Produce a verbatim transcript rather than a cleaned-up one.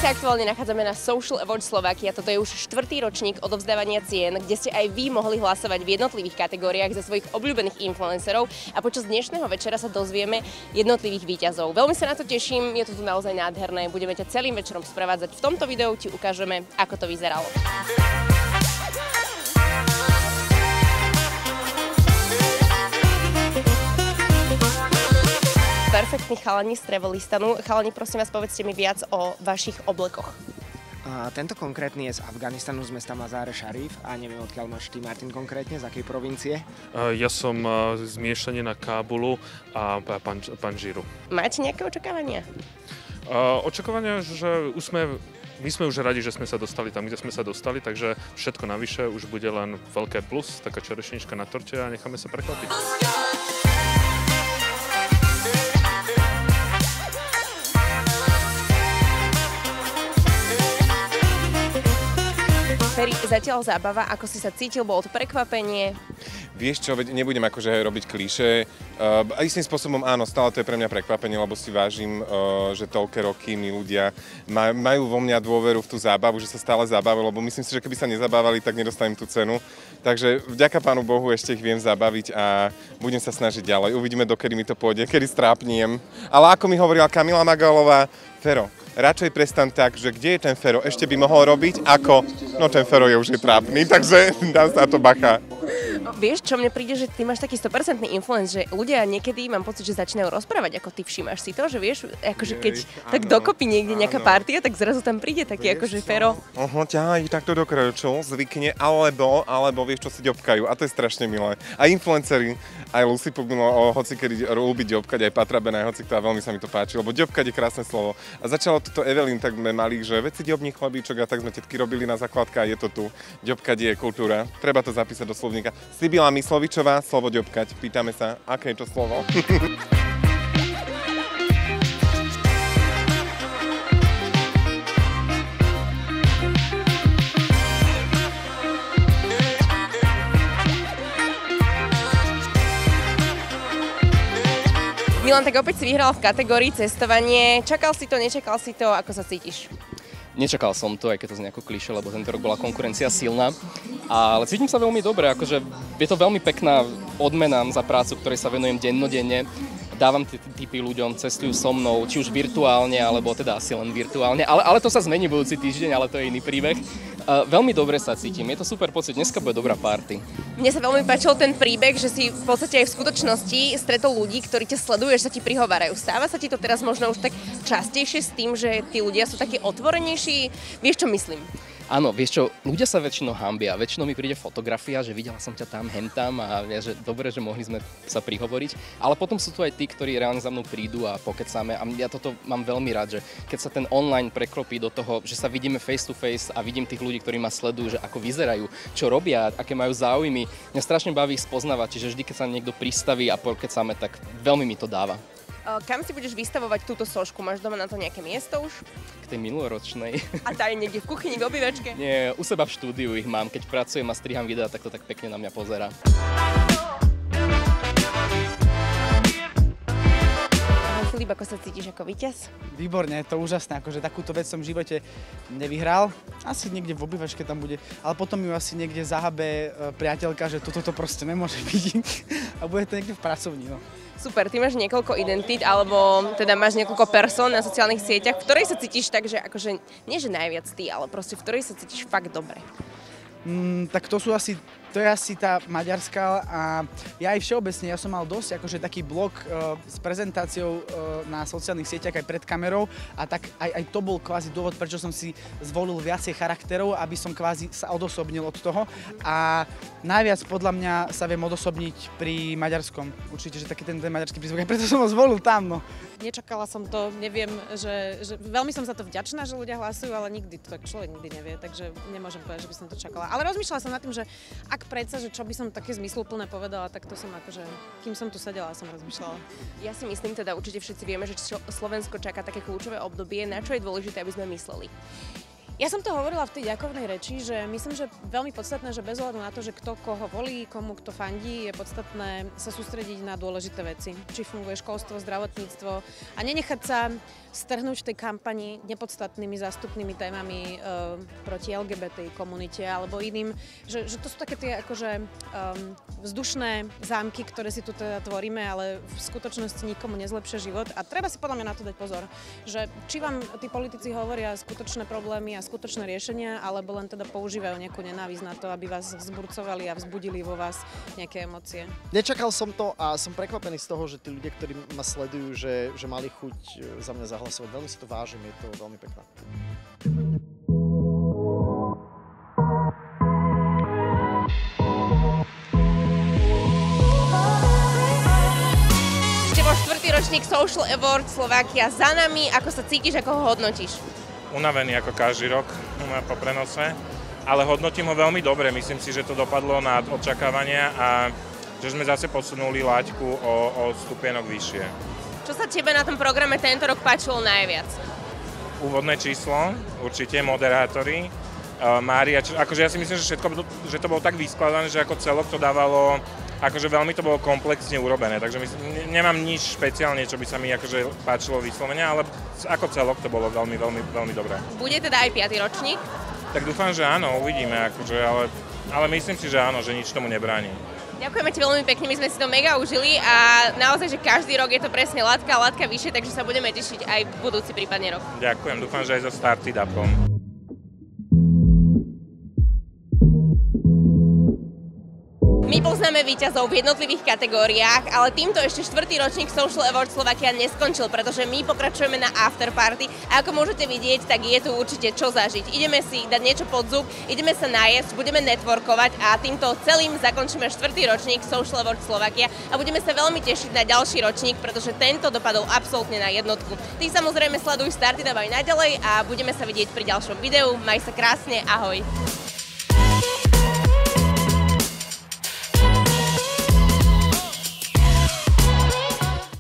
sa aktuálne nachádzame na Social Awards Slovakia. Toto je už štvrtý ročník odovzdávania cien, kde ste aj vy mohli hlasovať v jednotlivých kategóriách za svojich obľúbených influencerov a počas dnešného večera sa dozvieme jednotlivých víťazov. Veľmi sa na to teším, je to tu naozaj nádherné. Budeme ťa celým večerom sprevádzať. V tomto videu ti ukážeme, ako to vyzeralo. Perfektní chalani z Travelistanu. Chalani, prosím vás, povedzte mi viac o vašich oblekoch. Uh, tento konkrétny je z Afganistanu, z mesta Mazar-e Sharif a neviem, odkiaľ máš ty, Martin, konkrétne, z akej provincie? Uh, ja som uh, z Miešanina Kábulu a pan, Panžíru. Máte nejaké očakávania? Uh, očakávania, že už sme, my sme už radi, že sme sa dostali tam, kde sme sa dostali, takže všetko navyše už bude len veľké plus, taká čerešnička na torte a necháme sa prekvapiť. Ferry, zatiaľ zábava, ako si sa cítil, bolo to prekvapenie? Vieš čo, nebudem akože robiť klíše. Uh, istým spôsobom áno, stále to je pre mňa prekvapenie, lebo si vážim, uh, že toľké roky mi ľudia maj, majú vo mňa dôveru v tú zábavu, že sa stále zabavili, lebo myslím si, že keby sa nezabávali, tak nedostanem tú cenu. Takže vďaka Pánu Bohu ešte ich viem zabaviť a budem sa snažiť ďalej. Uvidíme, dokedy mi to pôjde, kedy strápniem. Ale ako mi hovorila Kamila Magalová, Fero, radšej prestan tak, že kde je ten Fero, ešte by mohol robiť, ako, no ten Fero je už je trápny, takže dám sa na to bacha. Vieš, čo mne príde, že ty máš taký sto percent influence, že ľudia niekedy, mám pocit, že začínajú rozprávať ako ty, všímaš si to, že vieš, akože keď Jej, tak áno, dokopy niekde nejaká partia, tak zrazu tam príde taký akože Fero. Oho, ťa ich takto dokročil, zvykne, alebo, alebo vieš, čo si ďobkajú a to je strašne milé. A influenceri, aj Lucy Pugno, hoci kedy ľúbi ďobkať, aj Patra Bena, hoci kto, veľmi sa mi to páči, lebo ďobkať je krásne slovo. A začalo toto Evelyn tak malých, že veci ďobní chlebíčok a tak sme tetky robili na základka a je to tu. Ďobkať je kultúra, treba to zapísať do slovníka. Sibila Myslovičová, slovo ďobkať. Pýtame sa, aké je to slovo? Milan, tak opäť si vyhral v kategórii cestovanie. Čakal si to, nečakal si to, ako sa cítiš? Nečakal som to, aj keď to z nejako klišé, lebo tento rok bola konkurencia silná. Ale cítim sa veľmi dobre, akože je to veľmi pekná odmena za prácu, ktorej sa venujem dennodenne. Dávam tie tipy ľuďom, cestujú so mnou, či už virtuálne, alebo teda asi len virtuálne. Ale, ale to sa zmení budúci týždeň, ale to je iný príbeh. Uh, veľmi dobre sa cítim, je to super pocit, dneska bude dobrá party. Mne sa veľmi páčil ten príbeh, že si v podstate aj v skutočnosti stretol ľudí, ktorí ťa sledujú, že sa ti prihovárajú. Stáva sa ti to teraz možno už tak častejšie s tým, že tí ľudia sú takí otvorenejší? Vieš, čo myslím? Áno, vieš čo, ľudia sa väčšinou hanbia, väčšinou mi príde fotografia, že videla som ťa tam, hentam a ja, že dobre, že mohli sme sa prihovoriť, ale potom sú tu aj tí, ktorí reálne za mnou prídu a pokecáme a ja toto mám veľmi rád, že keď sa ten online preklopí do toho, že sa vidíme face to face a vidím tých ľudí, ktorí ma sledujú, že ako vyzerajú, čo robia, aké majú záujmy, mňa strašne baví ich spoznávať, čiže vždy, keď sa niekto pristaví a pokecáme, tak veľmi mi to dáva. Kam si budeš vystavovať túto sošku? Máš doma na to nejaké miesto už? K tej minuloročnej. A tá je niekde v kuchyni, v obývačke? Nie, u seba v štúdiu ich mám. Keď pracujem a striham videa, tak to tak pekne na mňa pozerá. Filip, ako sa cítiš ako víťaz? Výborne, to úžasné, akože takúto vec som v živote nevyhral. Asi niekde v obývačke tam bude, ale potom ju asi niekde zahabe priateľka, že toto to proste nemôže byť a bude to niekde v pracovni, no. Super, ty máš niekoľko identít, alebo teda máš niekoľko persón na sociálnych sieťach, v ktorej sa cítiš tak, že akože, nie že najviac ty, ale proste v ktorej sa cítiš fakt dobre. Mm, tak to sú asi, to je asi tá maďarská a ja aj všeobecne, ja som mal dosť akože taký blog uh, s prezentáciou uh, na sociálnych sieťach aj pred kamerou a tak aj, aj to bol kvázi dôvod, prečo som si zvolil viacej charakterov, aby som kvázi sa odosobnil od toho a najviac podľa mňa sa viem odosobniť pri maďarskom. Určite, že taký ten, ten maďarský prízvuk, aj preto som ho zvolil tam, no. Nečakala som to, neviem, že, že veľmi som za to vďačná, že ľudia hlasujú, ale nikdy to tak človek nikdy nevie, takže nemôžem povedať, že by som to čakala. Ale rozmýšľala som nad tým, že ak predsa, že čo by som také zmysluplné povedala, tak to som akože, kým som tu sedela, som rozmýšľala. Ja si myslím teda, určite všetci vieme, že Slovensko čaká také kľúčové obdobie, na čo je dôležité, aby sme mysleli. Ja som to hovorila v tej ďakovnej reči, že myslím, že veľmi podstatné, že bez ohľadu na to, že kto koho volí, komu kto fandí, je podstatné sa sústrediť na dôležité veci. Či funguje školstvo, zdravotníctvo a nenechať sa strhnúť v tej kampani nepodstatnými zástupnými témami e, proti el gé bé té komunite alebo iným. Že, že to sú také tie akože um, vzdušné zámky, ktoré si tu teda tvoríme, ale v skutočnosti nikomu nezlepšia život. A treba si podľa mňa na to dať pozor, že či vám tí politici hovoria skutočné problémy a skutočné riešenia, alebo len teda používajú nejakú nenávisť na to, aby vás vzburcovali a vzbudili vo vás nejaké emócie. Nečakal som to a som prekvapený z toho, že tí ľudia, ktorí ma sledujú, že, že mali chuť za mňa zahlasovať. Veľmi si to vážim, je to veľmi pekné. Ste bol štvrtý ročník Social Award Slovakia za nami. Ako sa cítiš, ako ho hodnotíš? Unavený ako každý rok po prenose, ale hodnotím ho veľmi dobre. Myslím si, že to dopadlo na očakávania a že sme zase posunuli laťku o, o stupienok vyššie. Čo sa tebe na tom programe tento rok páčilo najviac? Úvodné číslo, určite, moderátori, uh, Mária, čo, akože ja si myslím, že všetko, že to bolo tak vyskladané, že ako celok to dávalo, akože veľmi to bolo komplexne urobené, takže myslím, nemám nič špeciálne, čo by sa mi akože páčilo vyslovene, ale ako celok to bolo veľmi, veľmi, veľmi dobré. Bude teda aj piaty ročník? Tak dúfam, že áno, uvidíme, akože, ale, ale myslím si, že áno, že nič tomu nebráni. Ďakujeme ti veľmi pekne, my sme si to mega užili a naozaj, že každý rok je to presne latka a latka vyššie, takže sa budeme tešiť aj v budúci prípadne rok. Ďakujem, dúfam, že aj so Startidupom. My poznáme víťazov v jednotlivých kategóriách, ale týmto ešte štvrtý ročník Social Award Slovakia neskončil, pretože my pokračujeme na afterparty a ako môžete vidieť, tak je tu určite čo zažiť. Ideme si dať niečo pod zub, ideme sa najesť, budeme networkovať a týmto celým zakončíme štvrtý ročník Social Award Slovakia a budeme sa veľmi tešiť na ďalší ročník, pretože tento dopadol absolútne na jednotku. Ty samozrejme sleduj Startidub aj naďalej a budeme sa vidieť pri ďalšom videu. Maj sa krásne, ahoj!